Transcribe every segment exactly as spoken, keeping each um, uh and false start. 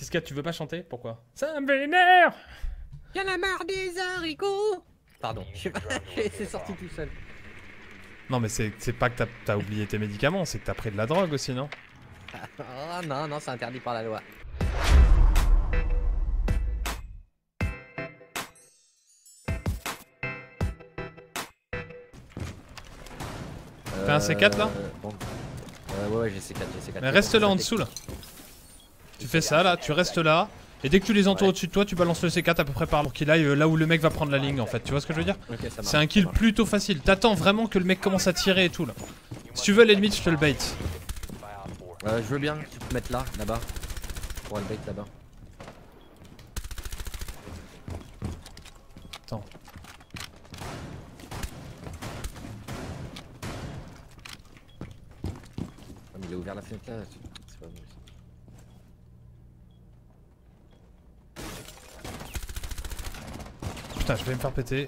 Tiska, tu veux pas chanter? Pourquoi? Ça me vénère. Y'en a marre des haricots. Pardon, je sais pas, c'est sorti tout seul. Non mais c'est pas que t'as oublié tes médicaments, c'est que t'as pris de la drogue aussi, non? Oh non, non, c'est interdit par la loi. T'as un C quatre là? euh, bon. euh, Ouais, ouais, j'ai C quatre, j'ai C quatre. Mais reste là en dessous là. Tu fais ça là, tu restes là. Et dès que tu les entoures ouais. au-dessus de toi, tu balances le C quatre à peu près par pour qu'il aille là où le mec va prendre la ligne en fait. Tu vois ce que je veux dire? Okay, c'est un kill plutôt facile. T'attends vraiment que le mec commence à tirer et tout là. Si tu veux, les limites, je te le bait. Euh, je veux bien que tu te mettes là, là-bas. Pour le bait là-bas. Attends. Oh, mais il a ouvert la fenêtre là. C'est pas vrai. Putain, je vais me faire péter.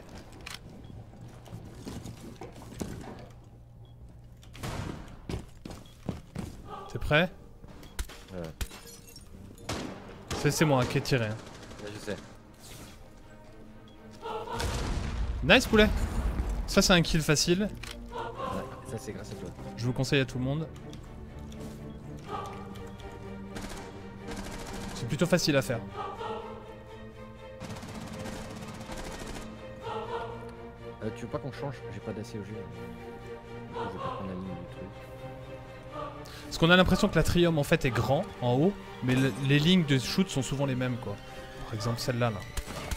T'es prêt? Ouais. C'est moi qui ai tiré. Hein. Ouais, je sais. Nice poulet. Ça c'est un kill facile. Ouais, ça c'est grâce à toi. Je vous conseille à tout le monde. C'est plutôt facile à faire. Euh, tu veux pas qu'on change? J'ai pas d'A C O G. Je vais pas prendre la ligne du truc. Parce qu'on a l'impression que l'atrium en fait est grand en haut, mais le, les lignes de shoot sont souvent les mêmes quoi. Par exemple celle-là là.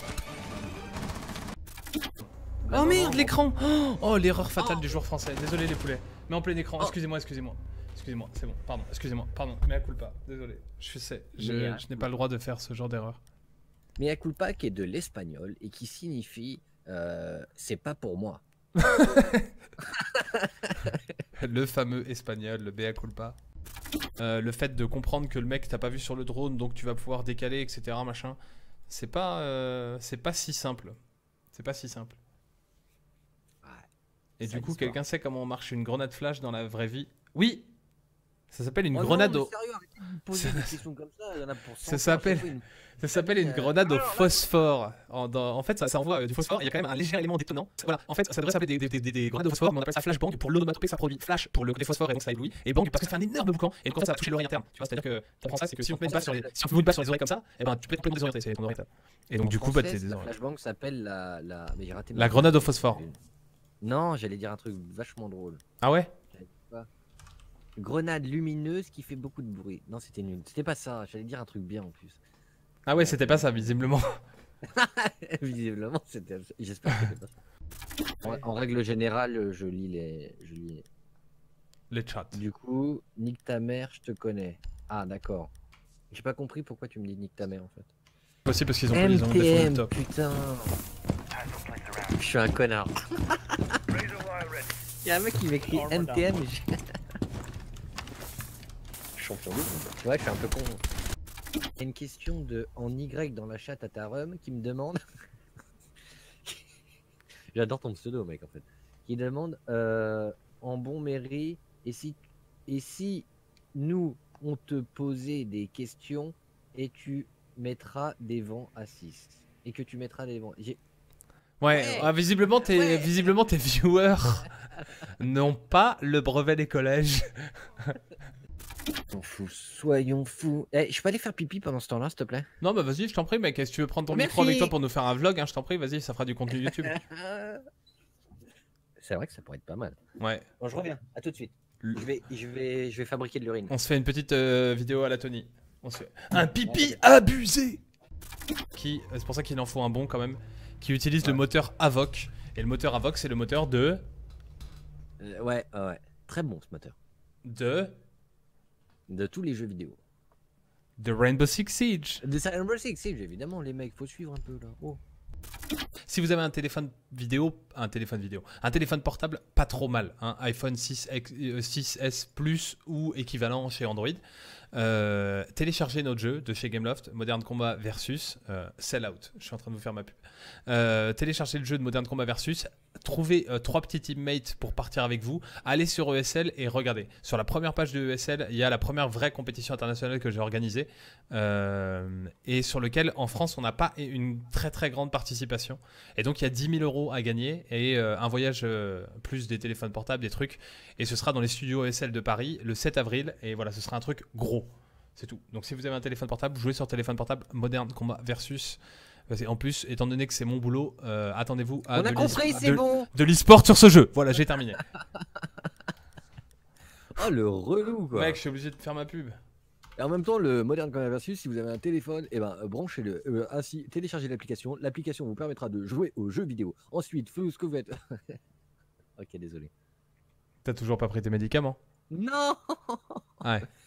Oh merde l'écran. Oh, oh l'erreur fatale oh. du joueur français. Désolé les poulets. Mais en plein écran. Oh. Excusez-moi, excusez-moi. Excusez-moi, c'est bon. Pardon, excusez-moi. Pardon. Mea culpa. Désolé. Je sais. Je, je n'ai pas le droit de faire ce genre d'erreur. Mea culpa qui est de l'espagnol et qui signifie euh, c'est pas pour moi. Le fameux espagnol, le mea culpa. Euh, le fait de comprendre que le mec t'as pas vu sur le drone, donc tu vas pouvoir décaler, et cetera. Machin. C'est pas, euh, c'est pas si simple. C'est pas si simple. Ouais, et du coup, quelqu'un sait comment marche une grenade flash dans la vraie vie? Oui. Ça s'appelle une oh grenade non, au... Sérieux, arrêtez de me poser des questions comme ça, il y en a pour ça s'appelle une... ça s'appelle une grenade au phosphore. En, dans... en fait, ça, ça envoie euh, du phosphore, il y a quand même un léger élément détonnant. Voilà, en fait, ça devrait s'appeler des, des, des, des grenades au phosphore, mais on appelle ça flashbang pour l'onomatopée, ça produit flash pour le côté phosphore et donc ça éblouit, et bang parce que ça fait un énorme boucan, et donc ça va toucher l'oreille interne. Tu vois, c'est-à-dire que tu apprends ça, c'est que si on te met une balle sur les, si on te met une balle sur les oreilles comme ça, et ben tu peux être complètement désorienté, c'est ton oreille. Et donc du coup, bah t'es désorienté. Flashbang s'appelle la, la, mais j'ai raté. La grenade au phosphore. Non, j'allais dire un truc vachement drôle. Ah ouais? Grenade lumineuse qui fait beaucoup de bruit. Non, c'était nul. C'était pas ça. J'allais dire un truc bien en plus. Ah ouais, c'était pas ça, visiblement. Visiblement, c'était. J'espère que c'était pas ça. En, en règle générale, je lis les. Je lis les chats. Du coup, nique ta mère, je te connais. Ah, d'accord. J'ai pas compris pourquoi tu me dis nique ta mère en fait. Aussi parce qu'ils ont pas les ongles de top. Putain. Je suis un connard. Il y a un mec qui m'écrit N T M. Champion du monde. Ouais, je suis un peu con. Il y a une question de en Y dans la chatte à ta rhum qui me demande. J'adore ton pseudo, mec, en fait. Qui demande euh, en bon mairie, et si, et si nous on te posait des questions et tu mettras des vents à six et que tu mettras des vents. Ouais, ouais. Ah, visiblement, tes, ouais. visiblement tes viewers n'ont pas le brevet des collèges. Soyons fous, soyons fous. Eh, je peux aller faire pipi pendant ce temps-là, s'il te plaît? Non, bah vas-y, je t'en prie, mec. Si tu veux prendre ton Merci. micro avec toi pour nous faire un vlog, hein, je t'en prie, vas-y, ça fera du contenu YouTube. C'est vrai que ça pourrait être pas mal. Ouais. Bon, je reviens, à tout de suite. Je vais, je vais, je vais fabriquer de l'urine. On se fait une petite euh, vidéo à la Tony. On se fait un pipi abusé. Qui, c'est pour ça qu'il en faut un bon quand même, qui utilise ouais. le moteur Avoc. Et le moteur Avoc, c'est le moteur de. Euh, ouais, ouais, très bon ce moteur. De. De tous les jeux vidéo. De Rainbow Six Siege. De Rainbow Six Siege, évidemment, les mecs, faut suivre un peu là. Oh. Si vous avez un téléphone vidéo, un téléphone vidéo, un téléphone portable, pas trop mal, hein, iPhone six S Plus ou équivalent chez Android, euh, téléchargez notre jeu de chez Gameloft, Modern Combat versus euh, Sellout. Je suis en train de vous faire ma pub. Euh, téléchargez le jeu de Modern Combat versus. trouvez euh, trois petits teammates pour partir avec vous, allez sur E S L et regardez. Sur la première page de E S L, il y a la première vraie compétition internationale que j'ai organisée euh, et sur lequel en France on n'a pas une très très grande participation. Et donc il y a dix mille euros à gagner et euh, un voyage euh, plus des téléphones portables, des trucs. Et ce sera dans les studios E S L de Paris le sept avril. Et voilà, ce sera un truc gros. C'est tout. Donc si vous avez un téléphone portable, jouez sur téléphone portable Modern Combat versus. En plus, étant donné que c'est mon boulot, euh, attendez-vous à On a de compris, c'est de, bon. de l'e-sport sur ce jeu. Voilà, j'ai terminé. Oh, le relou, quoi. Mec, je suis obligé de faire ma pub. Et en même temps, le Modern Combat Versus, si vous avez un téléphone, eh ben, euh, branchez-le. Euh, ainsi, téléchargez l'application. L'application vous permettra de jouer aux jeux vidéo. Ensuite, faites ce que vous faites. Ok, désolé. T'as toujours pas pris tes médicaments? Non. Ouais.